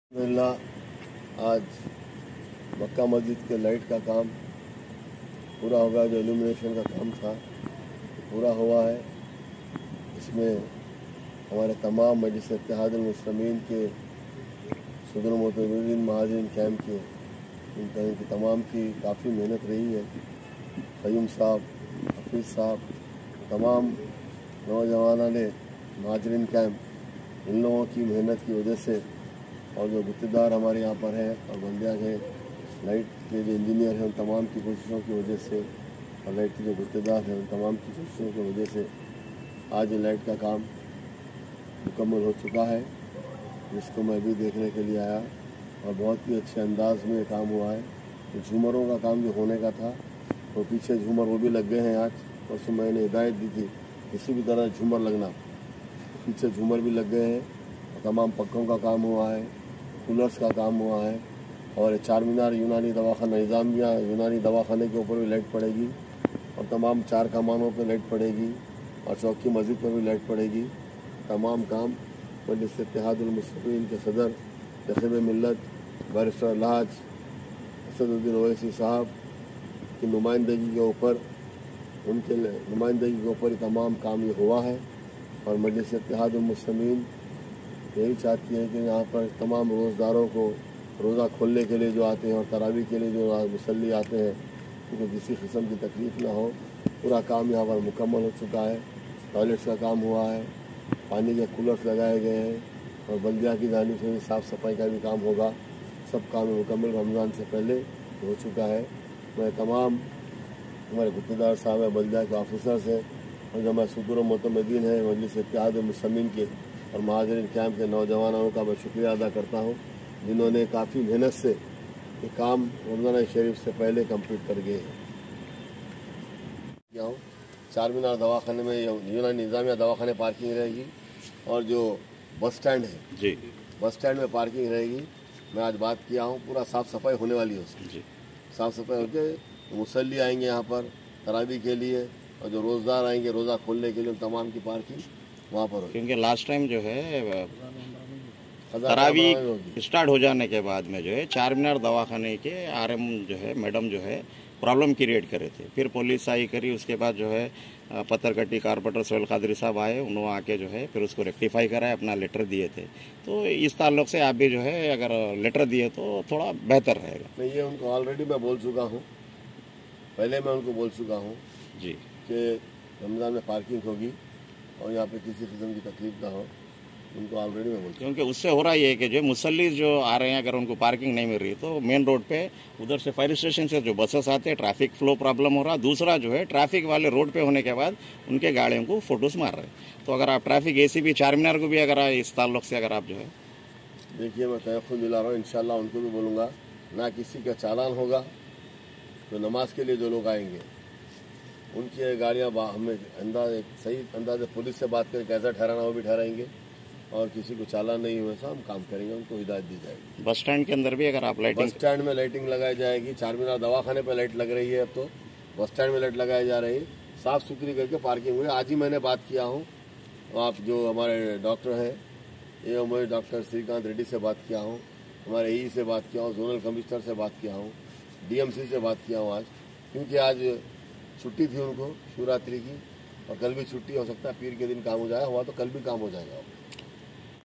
अल्हम्दुलिल्लाह आज मक्का मस्जिद के लाइट का काम पूरा होगा। जो इल्यूमिनेशन का काम था पूरा हुआ है। इसमें हमारे तमाम मजलिस इत्तेहादुल मुस्लिमीन के सदर मोतज़िरीन महाजिरीन कैंप के इनकी तमाम की काफ़ी मेहनत रही है। क़य्यूम साहब, हफीज़ साहब, तमाम नौजवानों ने महाजिरीन कैंप इन लोगों की मेहनत की वजह से और जो गुत्तेदार हमारे यहाँ पर हैं और बंदिया के लाइट के जो इंजीनियर हैं उन तमाम की कोशिशों की वजह से और लाइट के जो गुत्तेदार हैं उन तमाम की कोशिशों की वजह से आज ये लाइट का काम मुकम्मल हो चुका है, जिसको मैं भी देखने के लिए आया और बहुत ही अच्छे अंदाज में ये काम हुआ है। तो झूमरों का काम जो होने का था तो पीछे झूमर वो भी लग गए हैं। आज परसों मैंने हिदायत दी थी किसी भी तरह झूमर लगना, पीछे झूमर भी लग गए हैं। तमाम पक्कों का काम हुआ है, कूलर्स का काम हुआ है और चार मीनार यूनानी दवाखाना निज़ामिया यूनानी दवाखाने के ऊपर भी लाइट पड़ेगी और तमाम चार कमानों पर लाइट पड़ेगी और चौकी मस्जिद पर भी लाइट पड़ेगी। तमाम काम मजलिस इत्तेहादुल मुस्लिमीन के सदर जैसे मिल्लत बैरिस्टर लाज असदुद्दीन ओवैसी साहब की नुमाइंदगी के ऊपर उनके नुमाइंदगी के ऊपर तमाम काम ये हुआ है। और मजलिस इत्तेहादुल मुस्लिमीन यही चाहती है कि यहाँ पर तमाम रोज़दारों को रोज़ा खोलने के लिए जो आते हैं और तरावी के लिए जो मुसल्ली आते हैं उनको किसी किस्म की तकलीफ़ ना हो। पूरा काम यहाँ पर मुकम्मल हो चुका है। टॉयलेट्स का काम हुआ है, पानी के कूलर्स लगाए गए हैं और बल्दिया की जानिब से साफ़ सफाई का भी काम होगा। सब काम मुकम्मल रमज़ान से पहले हो चुका है। मैं तमाम हमारे गुत्तेदार साहब हैं, बल्दिया के ऑफिसर्स हैं और जो हमारे सदर मोतमदीन हैं मजलिस इत्तेहादुल मुस्लिमीन के और महाजिरीन कैंप के नौजवानों का मैं शुक्रिया अदा करता हूँ, जिन्होंने काफ़ी मेहनत से ये काम रमज़ान शरीफ से पहले कंप्लीट कर गए हैं। क्या हूँ चार मीनार दवाखाने में यूनानी निज़ामिया दवाखाने पार्किंग रहेगी और जो बस स्टैंड है जी बस स्टैंड में पार्किंग रहेगी। मैं आज बात किया हूँ, पूरा साफ़ सफाई होने वाली है उसकी जी। साफ़ सफाई होकर मुसल्ली आएंगे यहाँ पर तरावी के लिए और जो रोज़दार आएंगे रोज़ा खोलने के लिए तमाम की पार्किंग वहाँ पर होगी। क्योंकि लास्ट टाइम जो है तरावी स्टार्ट हो जाने के बाद में जो है चार मीनार दवाखाने के आरएम जो है मैडम जो है प्रॉब्लम क्रिएट करे थे, फिर पुलिस आई करी, उसके बाद जो है पत्थरकट्टी कारपोरेटर सोहेल कादरी साहब आए, उन्होंने आके जो है फिर उसको रेक्टिफाई कराए, अपना लेटर दिए थे। तो इस ताल्लुक से आप भी जो है अगर लेटर दिए तो थोड़ा बेहतर रहेगा। नहीं, ये उनको ऑलरेडी मैं बोल चुका हूँ, पहले मैं उनको बोल चुका हूँ जी कि रमज़ान में पार्किंग होगी और यहाँ पे किसी किस्म की तकलीफ ना हो, उनको ऑलरेडी मैं बोलता हूँ। क्योंकि उससे हो रहा है कि जो मुसल्ली जो आ रहे हैं अगर उनको पार्किंग नहीं मिल रही तो मेन रोड पे उधर से फायर स्टेशन से जो बसेस आते हैं ट्रैफिक फ्लो प्रॉब्लम हो रहा। दूसरा जो है ट्रैफिक वाले रोड पे होने के बाद उनके गाड़ियों को फोटोज मार रहे हैं। तो अगर आप ट्रैफिक एसीपी चार मीनार को भी अगर इस ताल्लुक से अगर आप जो है देखिए, मैं तयक़ुन दिला रहा हूँ, इंशाल्लाह उनको भी बोलूँगा ना किसी का चालान होगा। तो नमाज के लिए जो लोग आएंगे उनकी गाड़ियाँ हमें एक सही अंदाज़े पुलिस से बात करके कैसा ठहराना वो भी ठहराएंगे और किसी को चालान नहीं हुआ ऐसा हम काम करेंगे, उनको हिदायत दी जाएगी। बस स्टैंड के अंदर भी अगर आप लाइटिंग बस स्टैंड में लाइटिंग लगाई जाएगी। चार मीनार दवाखाने पर लाइट लग रही है, अब तो बस स्टैंड में लाइट लगाई जा रही है, साफ़ सुथरी करके पार्किंग हुई। आज ही मैंने बात किया हूँ, आप जो हमारे डॉक्टर हैं ये मैं डॉक्टर श्रीकांत रेड्डी से बात किया हूँ, हमारे ई से बात किया हूँ, जोनल कमिश्नर से बात किया हूँ, डीएमसी से बात किया हूँ आज, क्योंकि आज छुट्टी थी उनको शिवरात्रि की और कल भी छुट्टी हो सकता है, पीर के दिन काम हो जाएगा, हुआ तो कल भी काम हो जाएगा।